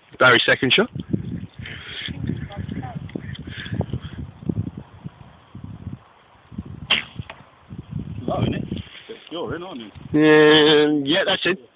Barry's second shot. Low, isn't it? You're in, aren't you? Yeah, that's it.